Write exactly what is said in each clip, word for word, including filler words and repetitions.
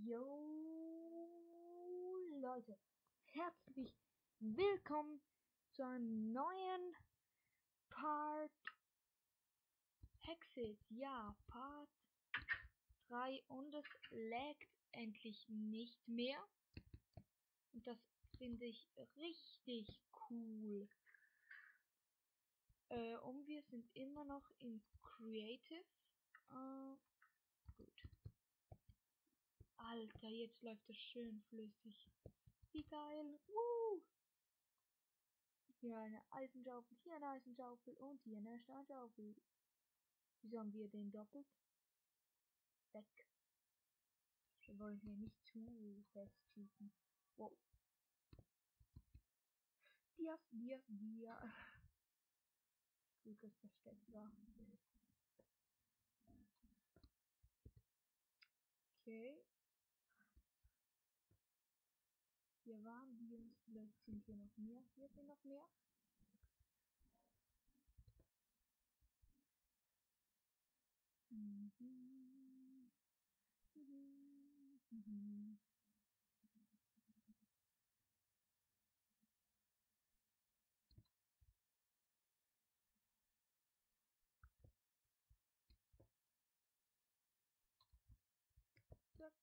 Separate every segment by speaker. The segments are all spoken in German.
Speaker 1: Jo Leute, herzlich willkommen zu einem neuen Part Hexit. Ja, Part drei und es laggt endlich nicht mehr. Und das finde ich richtig cool. Äh, und wir sind immer noch in Creative. Äh, gut. Alter, jetzt läuft es schön flüssig. Wie geil. Woo! Hier eine Eisenschaufel, hier eine Eisenschaufel und hier eine Steinschaufel. Wieso haben wir den doppelt? Weg. Wir wollen hier nicht zu fest schießen. Wow. Dias, Dias, Dias. Gut, das versteckt war. Okay. Hier waren Dias. Vielleicht sind hier noch mehr. Hier sind noch mehr. Mhm. Mhm. Mhm. Zack.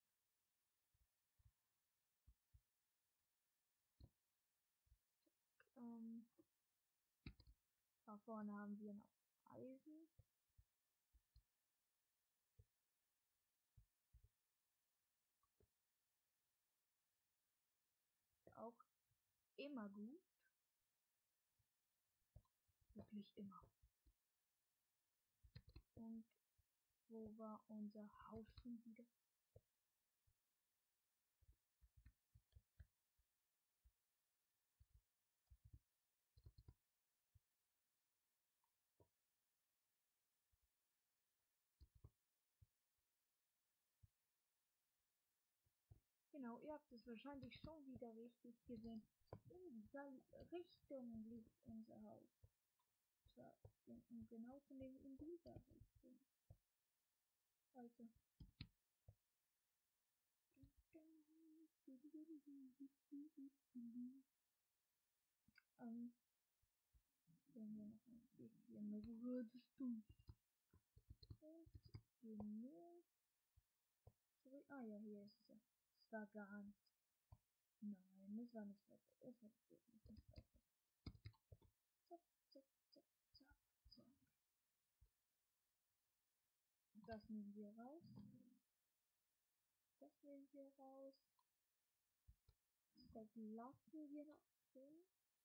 Speaker 1: Ähm, da vorne haben wir noch Eisen. Auch immer gut. Wirklich immer. Und wo war unser Haus schon wieder? Genau, ihr habt es wahrscheinlich schon wieder richtig gesehen. In dieser Richtung liegt unser Haus. Zwar, um genau zu nehmen, in dieser Richtung. Also. Ähm, wenn wir noch ein bisschen Ruhe des Tuns. Und genug zurück. Ah ja, hier ist es ja. Es war gar nicht. Nein, es war nicht weiter. Es war wirklich nicht weiter. Zack, zack, zack, zack, zack. Das nehmen wir raus. Das nehmen wir raus. Das lassen wir noch drin.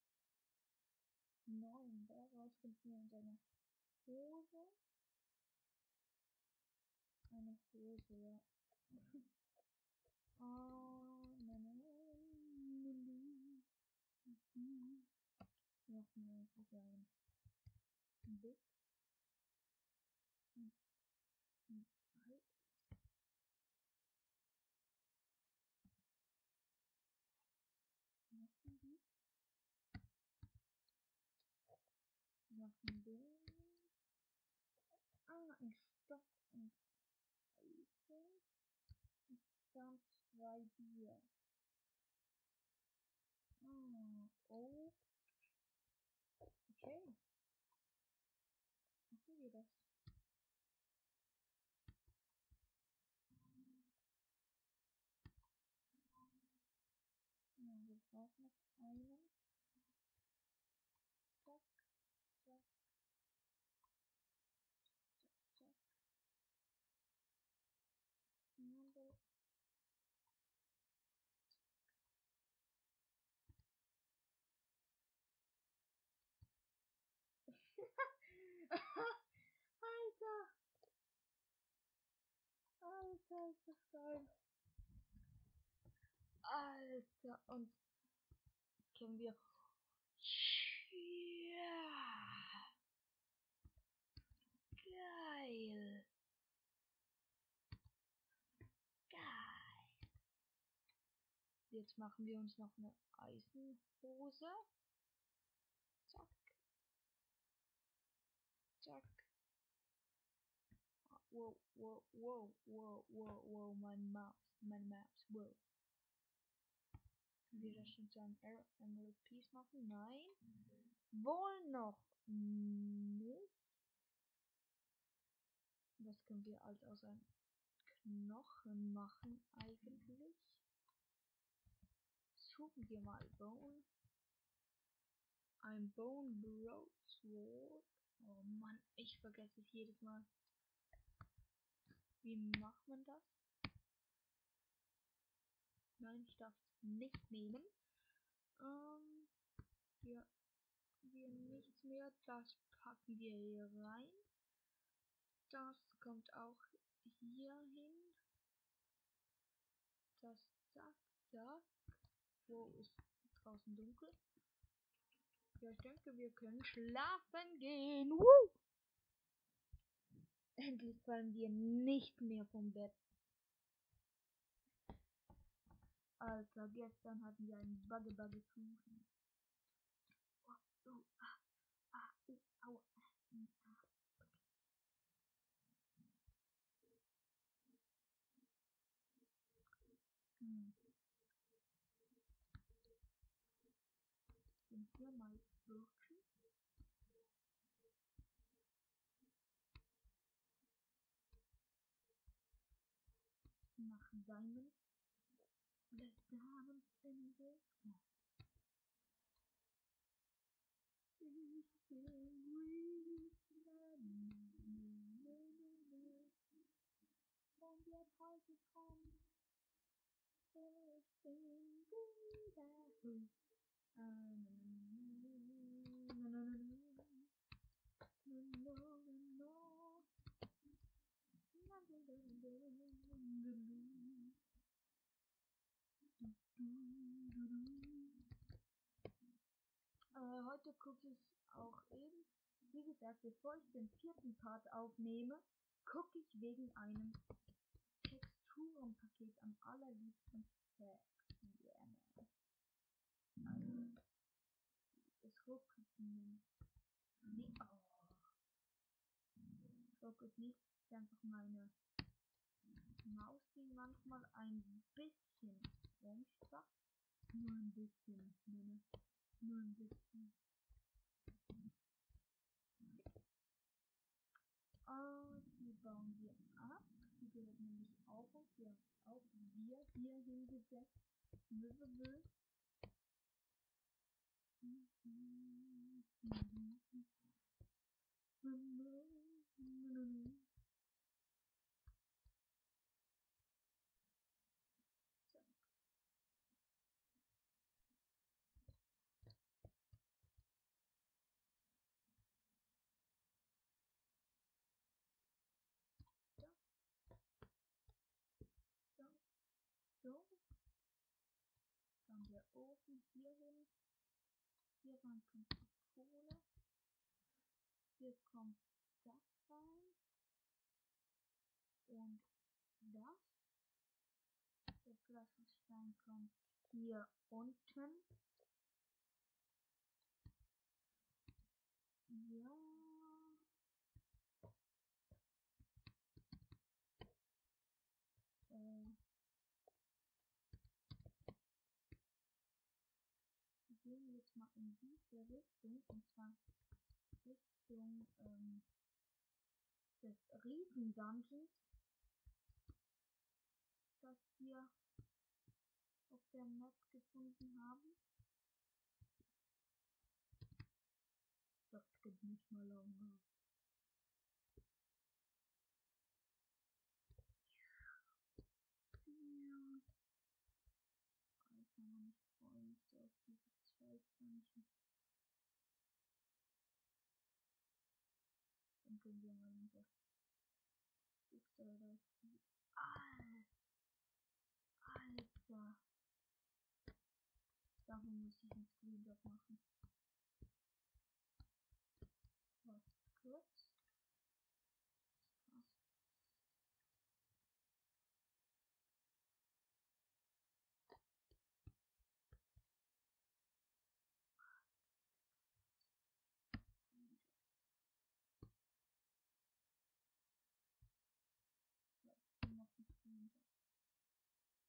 Speaker 1: neun. Daraus finden wir uns eine Hose. Eine Hose, ja. Oh, nein, nein, nein. Wir machen einfach ein Big. Und ein Alt. Machen die. Machen den. Ah, ein Stock und Eisen. Und dann zwei Bier. Ah, oh. Okay. Machen wir das. Ja, wir brauchen noch einen. Zack, zack, zack, zack. Nadel. Alter! Alter, ist das geil. Alter, und können wir. Ja! Geil! Geil! Jetzt machen wir uns noch eine Eisenhose. Zack. Zack. Wow, wow, wow, wow, wow, wow, mein Maus meine Maps. Wow. Können wir das schon zu einem Emerald Piece machen? Nein. Wohl noch nicht. Was können wir als aus einem Knochen machen eigentlich? Suchen wir mal Bone. Ein Bone Broadsword. Oh Mann, ich vergesse es jedes Mal. Wie macht man das? Nein, ich darf es nicht nehmen. Ähm, hier wir nichts mehr. Das packen wir hier rein. Das kommt auch hier hin. Das, zack, zack. Wo ist draußen dunkel? Ja, ich denke, wir können schlafen gehen. Woo! Endlich fallen wir nicht mehr vom Bett. Alter, gestern hatten wir einen Bagge-Bagge-Kuchen. Oh, oh, ah, ah, oh, aua. Hm. Sind hier mal Birchen? Nach Diamond. Let diamonds in the sky. Und jetzt heute kommt first thing good. Äh, heute gucke ich auch eben, wie gesagt, bevor ich den vierten Part aufnehme, gucke ich wegen einem Texturenpaket am allerliebsten Fax. Also, es ruckelt nicht. Nee, oh. Es ruckelt nicht. Es ist einfach meine Maus, die manchmal ein bisschen rumspackt. Nur ein bisschen. Ne, nur ein bisschen. Oh, die bauen wir ab. Die gehört nämlich auch uns. Die haben auch wir hier hingesetzt. Möbel. So, so. Dann der Ofen hier hin. Hier rein kommt die Kohle. Hier kommt das rein. Und das. Der Glasstein kommt hier unten. Ja. Äh. Wir gehen jetzt mal in diese Richtung. Und zwar Richtung ähm, des Riesen-Dungeons. Das wir auf der Map gefunden haben. Das geht nicht mal lange. Alter Mann, ich freue mich so auf diese zwei Dungeons. Dann können wir mal unser Schicksal spielen. Alter! Dafür muss ich einen Screenshot machen. Was kurz? Was? Ich noch einen Screenshot.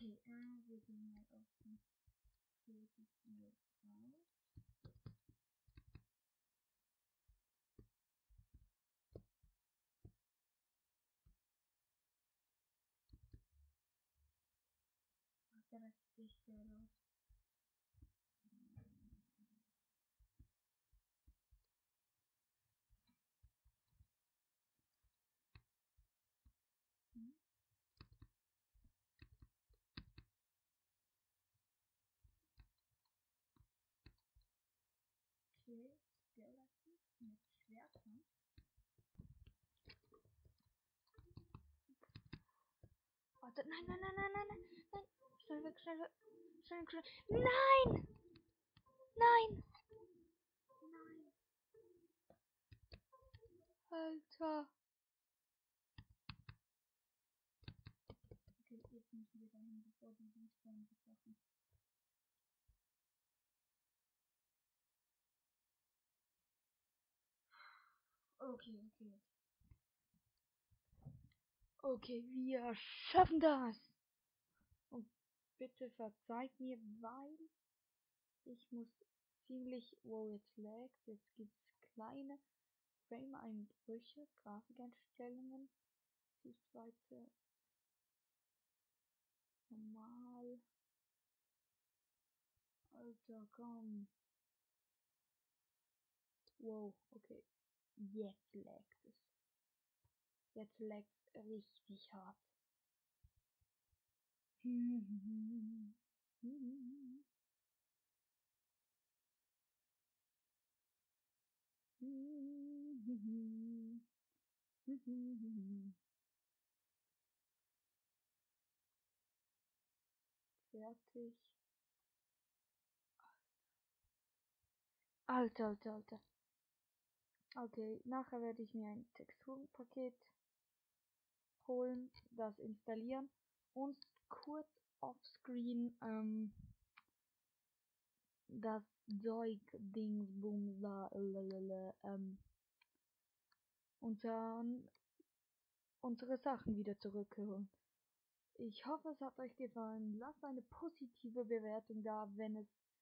Speaker 1: Okay, äh, wir gehen mal auf den Creative Mode raus. Der Rest ist der los. Hm? Okay, Skeleton mit Schwertern. Warte, nein, nein, nein, nein, nein, nein, nein. Schnell weg, schnell weg. Schnell weg, schnell. Nein! Nein! Nein! Alter! Okay, jetzt müssen wir dahin, bevor die Respawn machen. Okay, okay. Okay, wir schaffen das! Und bitte verzeiht mir, weil ich muss ziemlich... Wow, jetzt laggt. Jetzt gibt's kleine Frame-Einbrüche, Grafikeinstellungen, Sichtweite, normal. Alter, komm. Wow, okay. Jetzt laggt es. Jetzt laggt es richtig hart. Fertig. Alter, alter, alter. Okay, nachher werde ich mir ein Texturenpaket holen, das installieren und kurz offscreen ähm, das Zeug Dingsbums da lalalala, ähm, und dann unsere Sachen wieder zurückholen. Ich hoffe, es hat euch gefallen. Lasst eine positive Bewertung da, wenn es